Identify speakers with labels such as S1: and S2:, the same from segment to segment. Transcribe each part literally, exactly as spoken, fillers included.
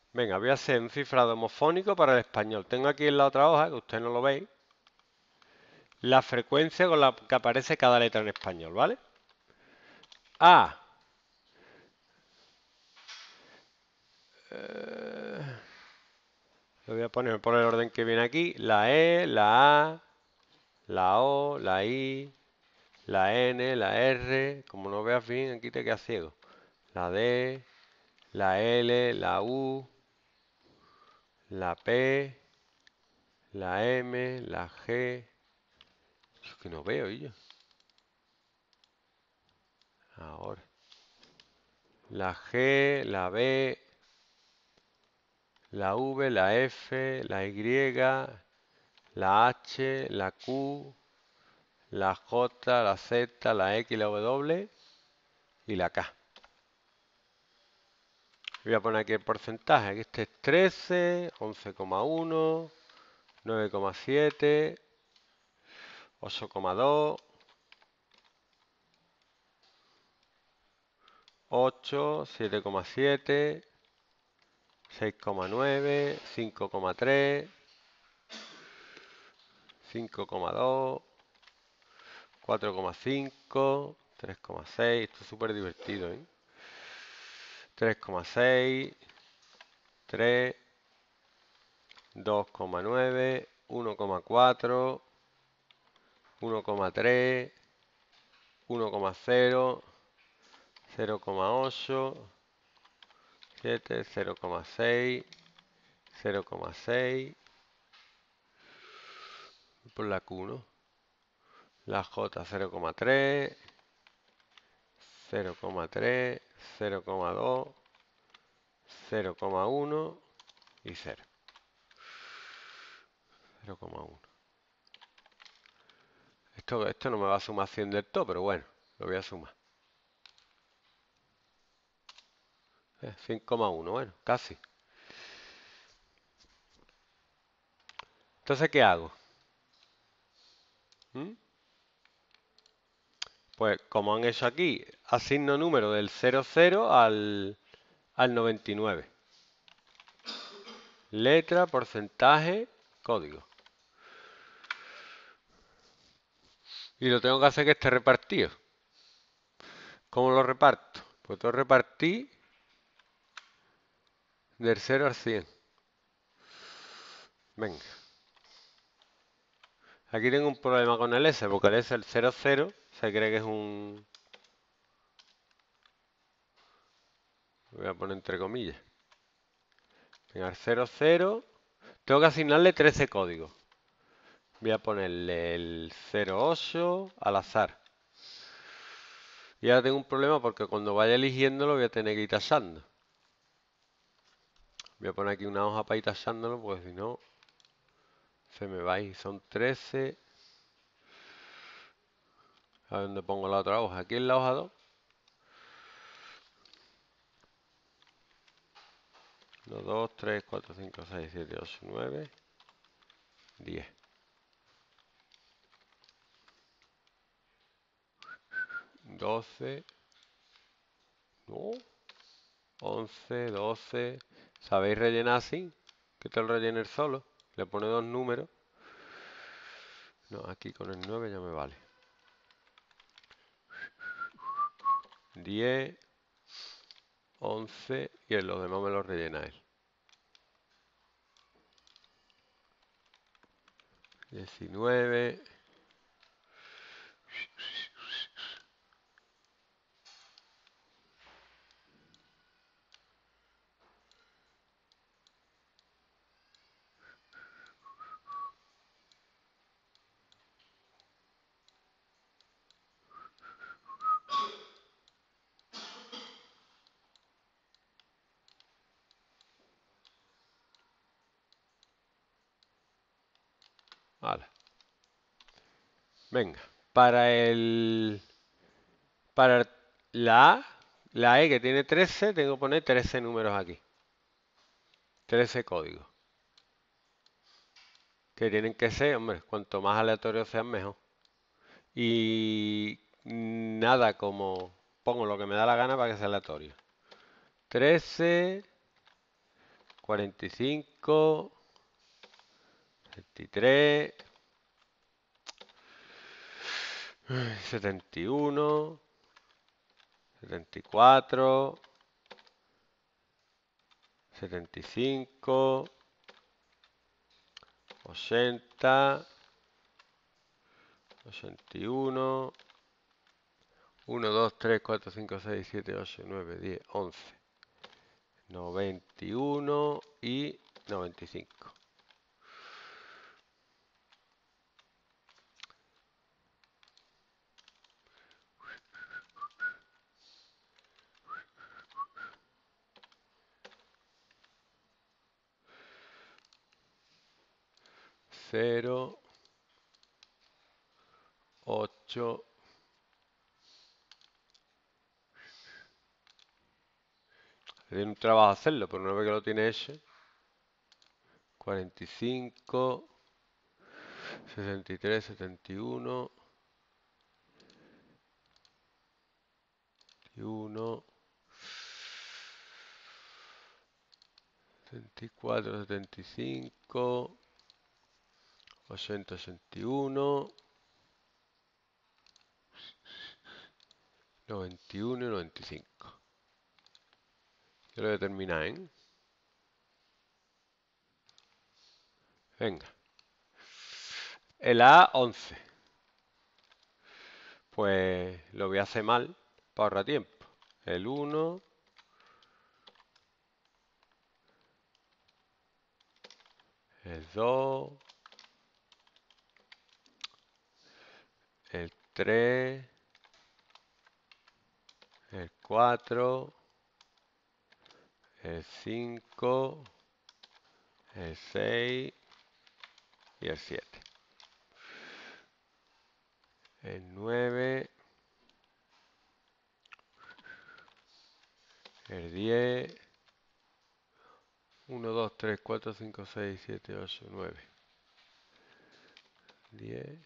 S1: Venga, voy a hacer un cifrado homofónico para el español. Tengo aquí en la otra hoja, que usted no lo veis, la frecuencia con la que aparece cada letra en español, ¿vale? A. Eh, lo voy a poner por el orden que viene aquí. La E, la A, la O, la I, la N, la R. Como no veas bien, aquí te quedas ciego. La D, la L, la U, la P, la M, la G. Es que no veo yo. Ahora. La G, la B, la V, la F, la Y, la H, la Q, la J, la Z, la X, la W y la K. Voy a poner aquí el porcentaje. Aquí este es trece, once coma uno, nueve coma siete, ocho coma dos, ocho, siete coma siete, seis coma nueve, cinco coma tres, cinco coma dos, cuatro coma cinco, tres coma seis. Esto es súper divertido, ¿eh? tres coma seis, tres, dos coma nueve, uno coma cuatro, uno coma tres, uno coma cero, cero coma ocho, siete, cero coma seis, cero coma seis, por la Q, ¿no? La J cero coma tres, cero coma tres, cero coma dos, cero coma uno y cero. cero coma uno. Esto, esto no me va a sumar cien del todo, pero bueno, lo voy a sumar. Eh, cien coma uno, bueno, casi. Entonces, ¿qué hago? ¿Mm? Pues como han hecho aquí, asigno número del cero cero al, al noventa y nueve. Letra, porcentaje, código. Y lo tengo que hacer que esté repartido. ¿Cómo lo reparto? Pues lo repartí del cero al cien. Venga. Aquí tengo un problema con el S, porque el S, el cero cero, se cree que es un... Voy a poner entre comillas. Venga, el cero cero. Tengo que asignarle trece códigos. Voy a ponerle el cero ocho al azar. Y ahora tengo un problema porque cuando vaya eligiéndolo voy a tener que ir tasando. Voy a poner aquí una hoja para ir tasándolo, porque si no se me va a ir. Son trece. A ver dónde pongo la otra hoja. Aquí en la hoja dos. uno, dos, tres, cuatro, cinco, seis, siete, ocho, nueve, diez. doce. No. once, doce. ¿Sabéis rellenar así? Que te lo rellene solo. Le pone dos números. No, aquí con el nueve ya me vale. diez, once y en los demás me los rellena él. diecinueve. Vale. Venga. Para el... Para la A, la E que tiene trece, tengo que poner trece números aquí. trece códigos. Que tienen que ser, hombre, cuanto más aleatorios sean, mejor. Y nada como pongo lo que me da la gana para que sea aleatorio. trece, cuarenta y cinco, veintitrés, setenta y uno, setenta y cuatro, setenta y cinco, ochenta, ochenta y uno, uno, dos, tres, cuatro, cinco, seis, siete, ocho, nueve, diez, once, noventa y uno y noventa y cinco. cero, ocho, tiene un trabajo hacerlo, pero una vez que lo tiene hecho, cuarenta y cinco, sesenta y tres, setenta y uno, uno, setenta y cuatro, setenta y cinco, ochenta, ochenta y uno, noventa y uno y noventa y cinco. Yo lo voy a terminar, ¿eh? Venga. El A once. Pues lo voy a hacer mal para ahorrar tiempo. El uno, el dos, el tres, el cuatro, el cinco, el seis y el siete. El nueve, el diez, uno, dos, tres, cuatro, cinco, seis, siete, ocho, nueve, diez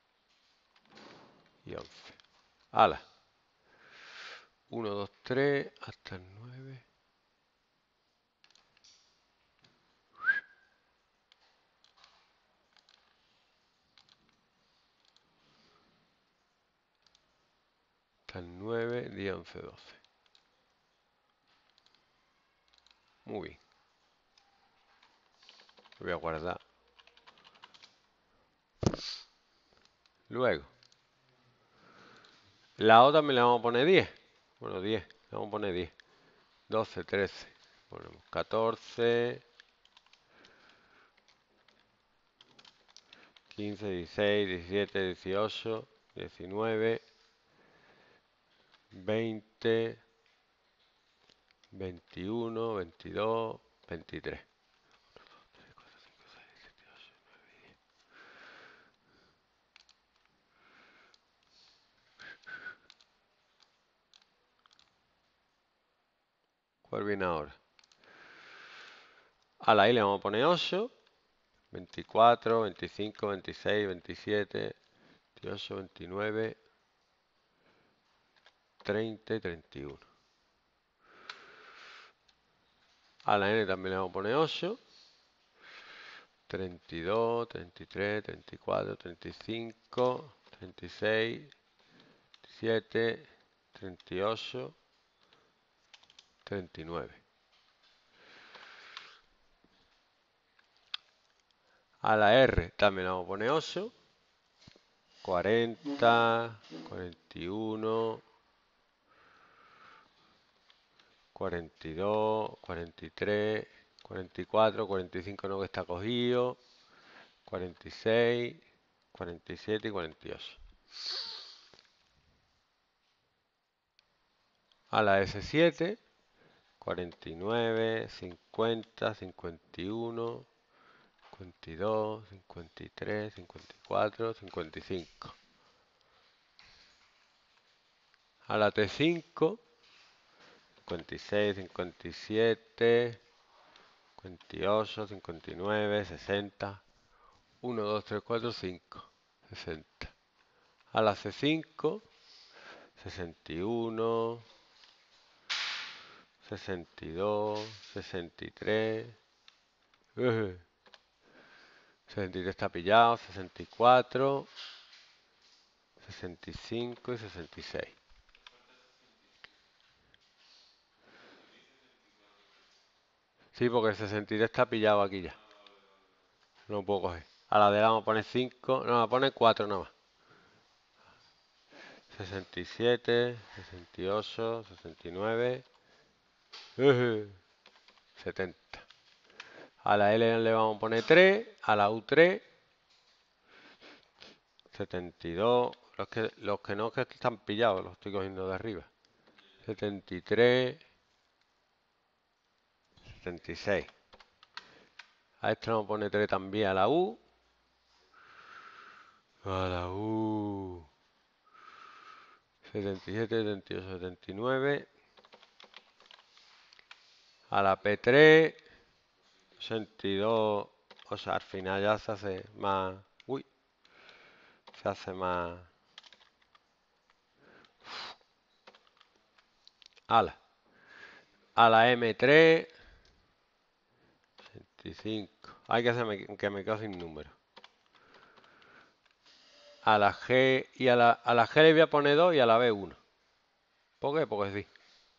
S1: y once. ¡Hala! uno, dos, tres, hasta el nueve. Hasta el nueve, diez, once, doce. Muy bien. Lo voy a guardar. Luego, la O también le vamos a poner diez. Bueno, diez. Le vamos a poner diez. doce, trece. Ponemos catorce, quince, dieciséis, diecisiete, dieciocho, diecinueve, veinte, veintiuno, veintidós, veintitrés. ¿Cuál viene ahora? A la I le vamos a poner ocho, veinticuatro, veinticinco, veintiséis, veintisiete, veintiocho, veintinueve, treinta y treinta y uno. A la N también le vamos a poner ocho, treinta y dos, treinta y tres, treinta y cuatro, treinta y cinco, treinta y seis, veintisiete, treinta y ocho, treinta y nueve. A la R también le vamos a poner ocho, cuarenta, cuarenta y uno, cuarenta y dos, cuarenta y tres, cuarenta y cuatro, cuarenta y cinco no que está cogido, cuarenta y seis, cuarenta y siete y cuarenta y ocho. A la S siete, cuarenta y nueve, cincuenta, cincuenta y uno, cincuenta y dos, cincuenta y tres, cincuenta y cuatro, cincuenta y cinco. A la T cinco, cincuenta y seis, cincuenta y siete, cincuenta y ocho, cincuenta y nueve, sesenta. uno, dos, tres, cuatro, cinco. sesenta. A la C cinco, sesenta y uno, sesenta y dos, sesenta y tres, Uh, sesenta y tres está pillado, sesenta y cuatro, sesenta y cinco y sesenta y seis. Sí, porque el sesenta y tres está pillado aquí ya. No lo puedo coger. A la de la vamos a poner cinco, no, a poner cuatro nada más. sesenta y siete, sesenta y ocho, sesenta y nueve, uh, setenta. A la L le vamos a poner tres, a la U tres, setenta y dos. Los que, los que no que están pillados, los estoy cogiendo de arriba. setenta y tres, setenta y seis. A este le vamos a poner tres también a la U. A la U. setenta y siete, setenta y ocho, setenta y nueve. A la P tres. ochenta y dos. O sea, al final ya se hace más... Uy. Se hace más... Ala. A la M tres. ochenta y cinco. Hay que hacerme que me quedo sin número. A la G y a la, a la G le voy a poner dos y a la B uno. ¿Por qué? Porque sí.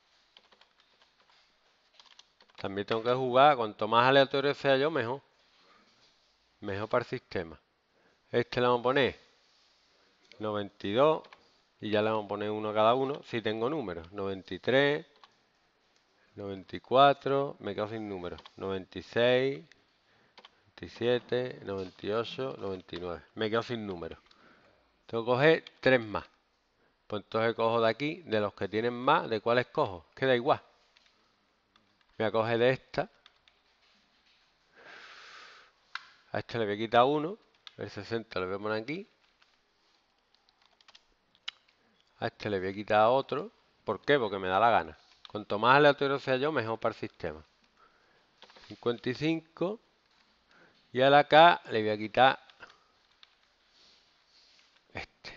S1: También tengo que jugar, cuanto más aleatorio sea yo, mejor. Mejor para el sistema. Este le vamos a poner noventa y dos y ya le vamos a poner uno a cada uno si tengo números. noventa y tres, noventa y cuatro, me quedo sin números. noventa y seis, noventa y siete, noventa y ocho, noventa y nueve. Me quedo sin números. Tengo que coger tres más. Pues entonces cojo de aquí, de los que tienen más, ¿de cuáles cojo? Que da igual. Voy a coger de esta. A este le voy a quitar uno. El sesenta lo voy a poner aquí. A este le voy a quitar otro. ¿Por qué? Porque me da la gana. Cuanto más aleatorio sea yo, mejor para el sistema. cincuenta y cinco. Y a la K le voy a quitar este.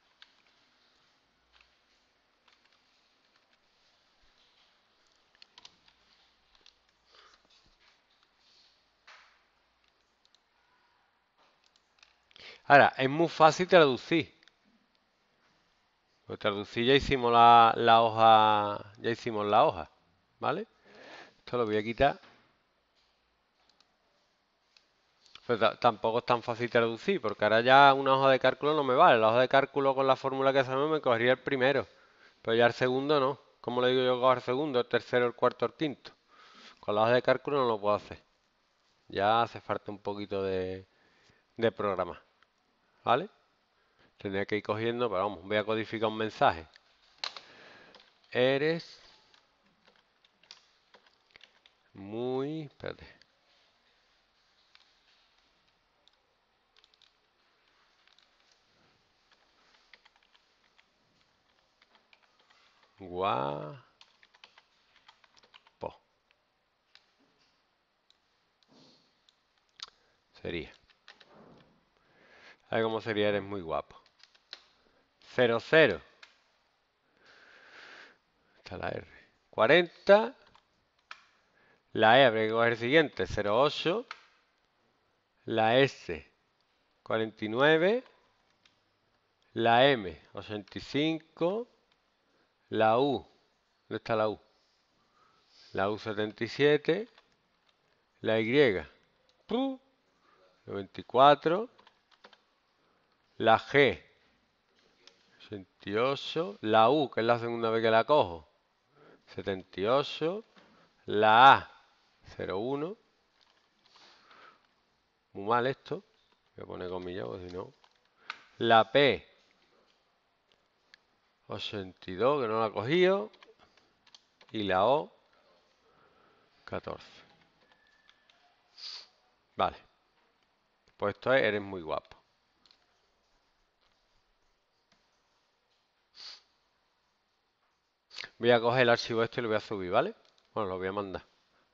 S1: Ahora, es muy fácil traducir. Pues traducir ya hicimos la, la hoja. Ya hicimos la hoja. ¿Vale? Esto lo voy a quitar. Pero tampoco es tan fácil traducir, porque ahora ya una hoja de cálculo no me vale. La hoja de cálculo con la fórmula que sabemos me cogería el primero. Pero ya el segundo no. ¿Cómo le digo yo que coger el segundo, el tercero, el cuarto, el quinto? Con la hoja de cálculo no lo puedo hacer. Ya hace falta un poquito de, de programa. ¿Vale? Tendría que ir cogiendo, pero vamos, voy a codificar un mensaje. Eres muy... Espérate. Guapo. Sería. A ver cómo sería, eres muy guapo. Cero, cero. Está la R. cuarenta. La E habría que coger el siguiente. cero, ocho. La S. cuarenta y nueve. La M. ochenta y cinco. La U. ¿Dónde está la U? La U setenta y siete. La Y. ¡Pum! noventa y cuatro. La G. ochenta y ocho. La U, que es la segunda vez que la cojo. setenta y ocho. La A. cero uno. Muy mal esto. Voy a poner comillas, porque si no. La P. ochenta y dos, que no la he cogido. Y la O. catorce. Vale. Pues esto es, eres muy guapo. Voy a coger el archivo este y lo voy a subir, ¿vale? Bueno, lo voy a mandar.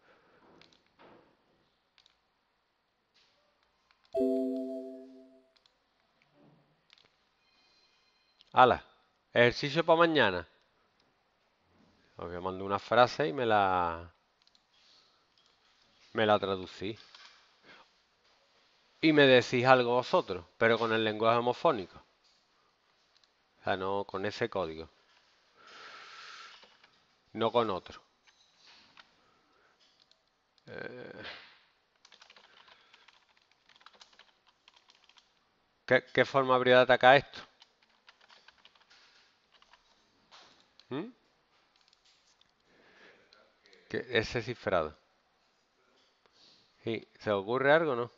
S1: ¡Hala! Ejercicio para mañana. Os voy a mandar una frase y me la... Me la traducí. y me decís algo vosotros, pero con el lenguaje homofónico. O sea, no con ese código. No con otro. Eh, ¿qué, qué forma habría de atacar esto? ¿Mm? Que ese cifrado. Sí, ¿se os ocurre algo, no?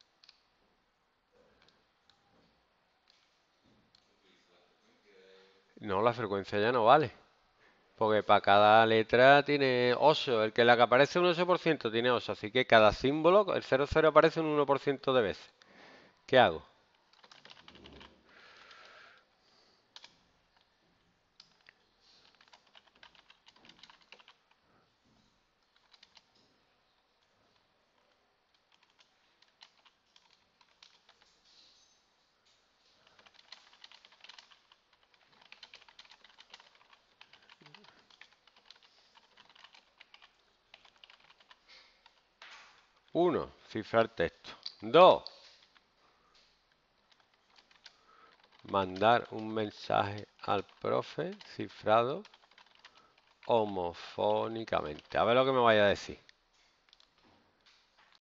S1: No, la frecuencia ya no vale. Porque para cada letra tiene ocho. El que la que aparece un ocho por ciento tiene ocho. Así que cada símbolo, el cero cero aparece un uno por ciento de veces. ¿Qué hago? Uno, cifrar texto. Dos, mandar un mensaje al profe cifrado homofónicamente. A ver lo que me vaya a decir.